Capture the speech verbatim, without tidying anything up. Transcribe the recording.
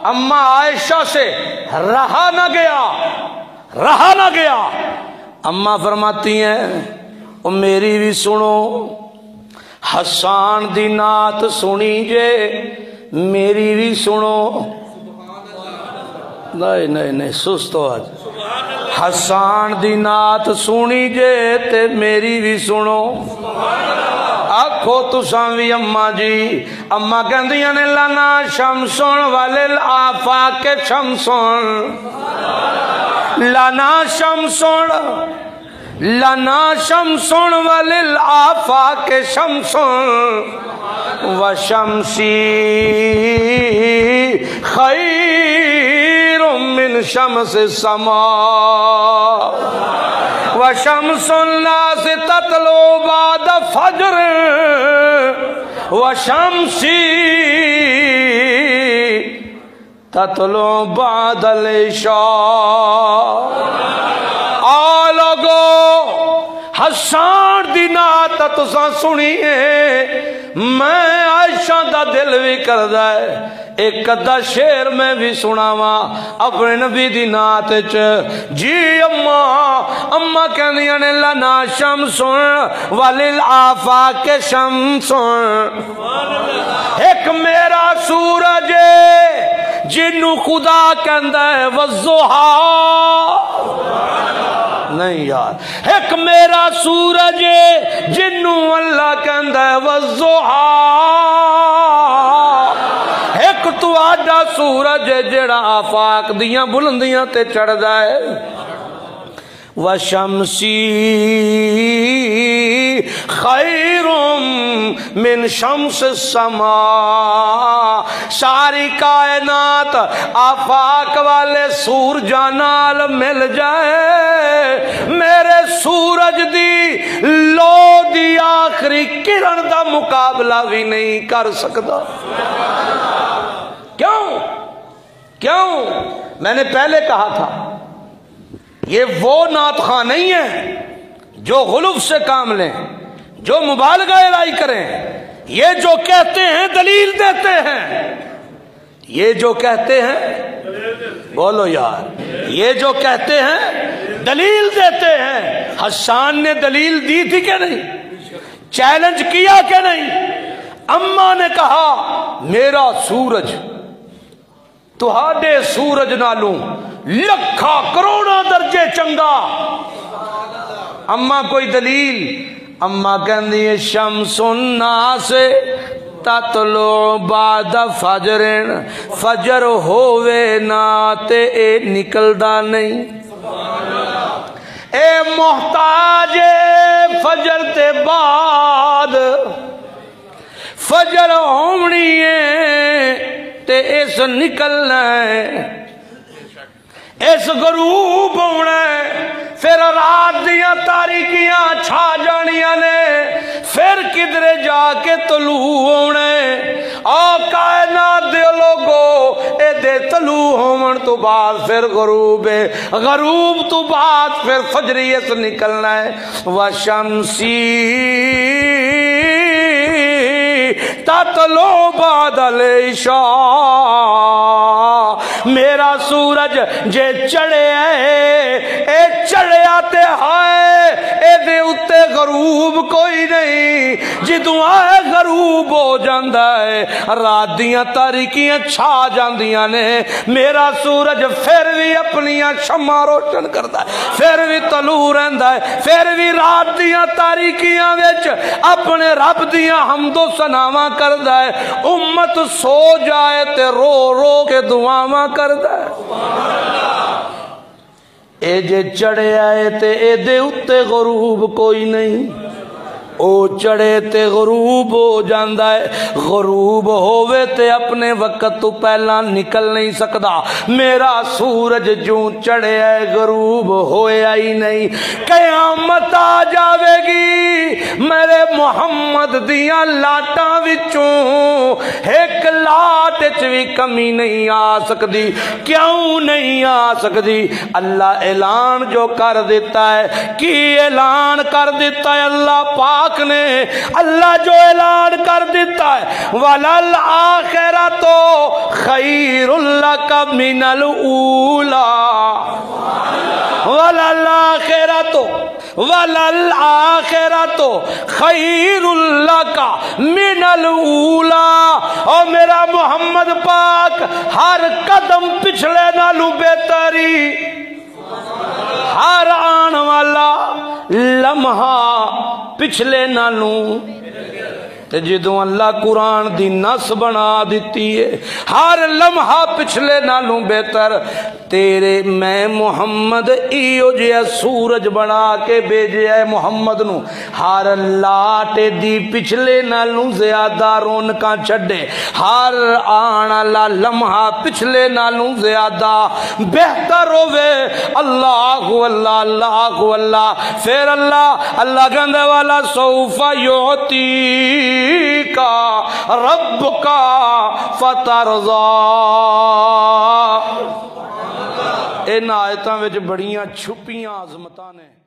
اما عائشہ سے رہا نہ گیا رہا نہ گیا اما فرماتی ہیں او میری بھی سنو، حسان دی نعت سنی جے میری بھی سنو، نہیں نہیں نہیں سست ہو آج، حسان دی نعت سنی جے تے میری بھی سنو، آکھو تساں وی اماں جی، اماں کہندیاں نے لنا شمسن وللآفاق شمسن، لنا شمسن لنا شمسن وللآفاق شمسن وشمسی خیر من شمس السماء وشمس الناس تطلع بعد فجر وشمسی تطلع بعد العشاء۔ آ لوگو حسان دی نعت تساں سنی ہے، میں عائشہ دا دل بھی کردا ہے ایک ادھا شعر میں بھی سناواں اپنے نبی دی نعت چ۔ جی اماں اماں کہندیاں نے لنا شمسن وللآفاق شمسن، ایک میرا سورج جنوں خدا کہندا ہے والضحیٰ، نہیں یار، ایک میرا سورج جنوں اللہ کہندا ہے والضحیٰ، ایک تو آڈا سورج جڑا آفاق دیاں بلندیاں تے چڑھدا ہے، وشمسی خیر من شمس السماء، ساری کائنات آفاق والے سورجاں نال مل جائے، میرے سورج دی لو دی آخری کرن دا مقابلہ بھی نہیں کر سکتا۔ کیوں کیوں میں نے پہلے کہا تھا یہ وہ نعت خواں نہیں ہے جو غلف سے کام لیں، جو مبالغہ الہی کریں، یہ جو کہتے ہیں دلیل دیتے ہیں، یہ جو کہتے ہیں بولو یار، یہ جو کہتے ہیں دلیل دیتے ہیں۔ حسان نے دلیل دی تھی کہ نہیں؟ چیلنج کیا کہ نہیں؟ اماں نے کہا میرا سورج تہاڈے سورج نالوں لکھا کروڑا درجے چنگا۔ اماں کوئی دلیل؟ اماں کہندی ہے شمس الناس تطلع بعد فجر، فجر ہووے نا تے اے نکلدا نہیں، اے محتاج فجر تے بعد، فجر ہونی ہے تے اس نکلنا ہے، اس غروب ہونا ہے، پھر رات دیاں تاریکیاں چھا جانیاں نے، پھر کدھرے جا کے طلوع ہونا ہے۔ آ کائنات دے لوگو اے دے طلوع ہون تو بعد پھر غروب ہے، غروب تو بعد پھر فجری اس نکلنا ہے۔ وشمسی تطلع بعد العشاء، میرا سورج جے چڑھے ہے اے چڑھے آتے ہائے، اے دے اتے غروب کوئی نہیں، جدوں آئے غروب ہو جاندہ ہے، رات دیاں تاریکیاں چھا جاندیاں نے، میرا سورج پھر بھی اپنیاں شمع روشن کردا ہے، پھر بھی طلوع رہندا ہے، پھر بھی رات دیاں تاریکیاں وچ اپنے رب دیاں حمد و ثناواں کردا ہے، امت سو جائے تے رو رو کے دعاواں کردا ہے۔ اے جے چڑھے آئے تے اے دے اتے غروب کوئی نہیں، او چڑھے تے غروب ہو جاندہ ہے، غروب ہووے تے اپنے وقت تو پہلا نکل نہیں سکدا، میرا سورج جوں چڑھے ہے غروب ہوئے آئی نہیں، قیامت آ جاوے گی میرے محمد دیاں لاٹاں وچوں ایک لاٹ وچ بھی کمی نہیں آ سکدی۔ کیوں نہیں آ سکدی؟ اللہ اعلان جو کر دیتا ہے، کی اعلان کر دیتا ہے اللہ پاک نے، اللہ جو اعلان کر دیتا ہے وَلَلْآخِرَةُ خَيْرٌ لَكَ لک من الاولی وللآخرۃ وللآخرۃ خیر لک من الاولی۔ او میرا محمد پاک ہر قدم پچھلے نالوں بہتری، ہر آن والا لمحہ پچھلے نالوں، تے جدوں اللہ قرآن دی نس بنا دیتی ہے ہر لمحہ پچھلے نالوں بہتر، تیرے میں محمد ایو جیا سورج بنا کے بھیجے ہے محمد نو، ہر لاٹے دی پچھلے نالوں زیادہ رونقاں چھڈے، ہر آن والا لمحہ پچھلے نالوں زیادہ بہتر ہوئے۔ اللہ اللہ اللہ اللہ، پھر اللہ اللہ کہندے والا سوف یعطی کا رب کا فترضا۔ ان آیتاں وچ بڑیاں چھپیاں عظمتاں نے۔